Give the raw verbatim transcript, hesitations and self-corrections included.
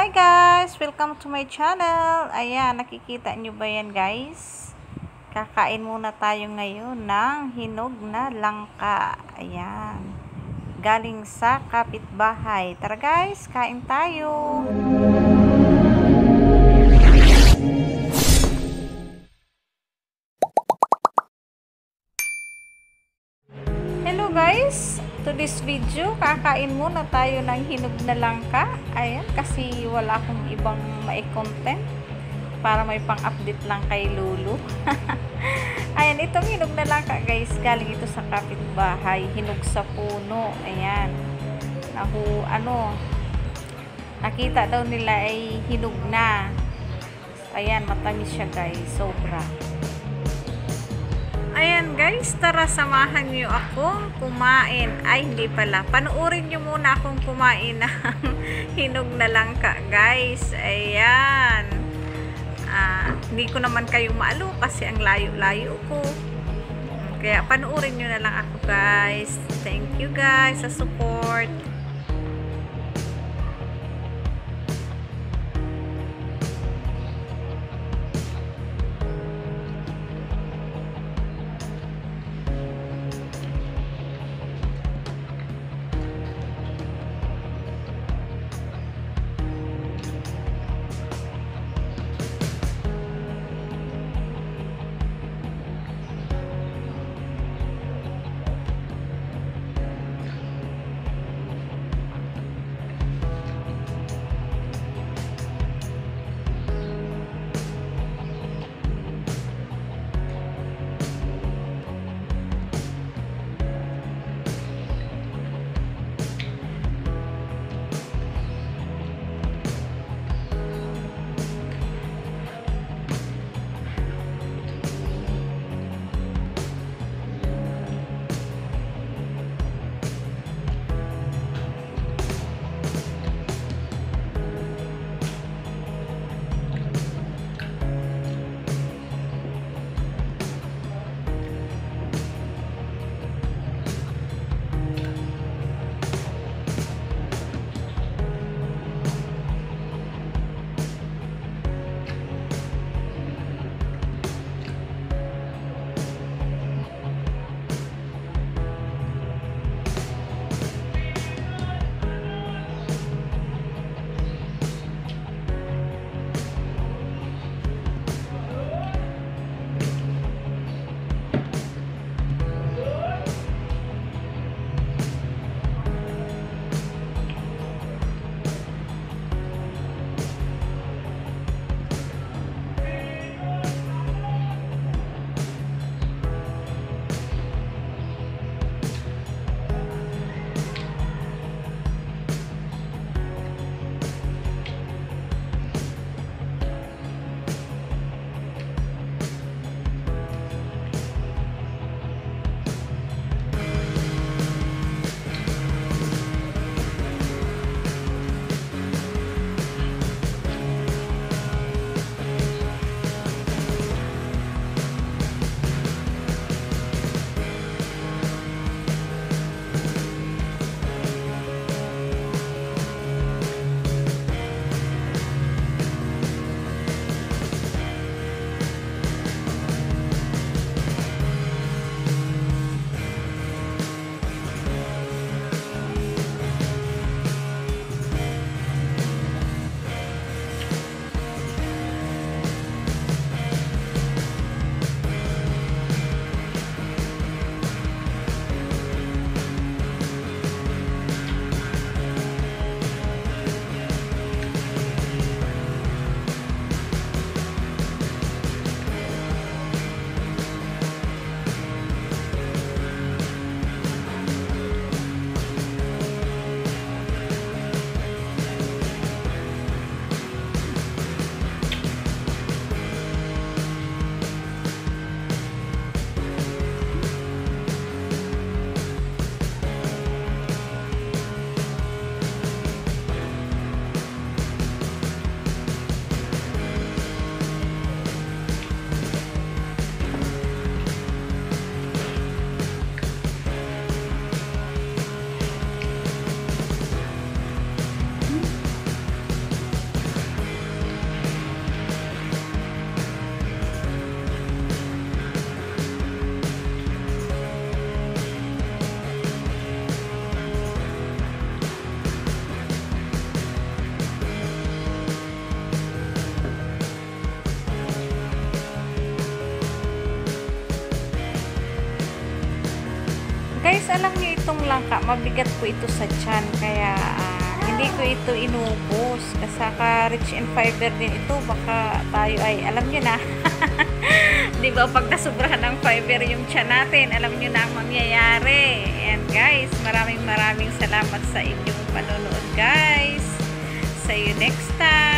Hi guys! Welcome to my channel. Ayan, nakikita nyo ba yan guys? Kakain muna tayo ngayon ng hinog na langka. Ayan. Galing sa kapitbahay. Tara guys, kain tayo. Hello guys! To this video, kakain muna tayo ng hinog na langka. Ayan, kasi wala akong ibang mai-content para may pang-update lang kay Lulu. Ayan, itong hinog na langka guys, galing ito sa kapitbahay. Hinog sa puno. Ayan. Nahu, ano, nakita daw nila ay hinog na. Ayan, matamis siya guys. Sobra. Ayan guys, tara samahan nyo akong kumain. Ay, hindi pala. Panuorin nyo muna akong kumain ng hinog na langka guys. Ayan. Ah, hindi ko naman kayo maalo kasi ang layo-layo ko. Kaya panuorin nyo na lang ako guys. Thank you guys sa support. alam niyo itong langka, mabigat po ito sa tiyan. Kaya, uh, hindi ko ito inubos. Kasaka rich in fiber din ito. Baka tayo ay, alam niyo na. Di ba, pag nasubrahan ng fiber yung tiyan natin, alam niyo na ang mangyayari. And guys, maraming maraming salamat sa inyong panonood, guys. See you next time.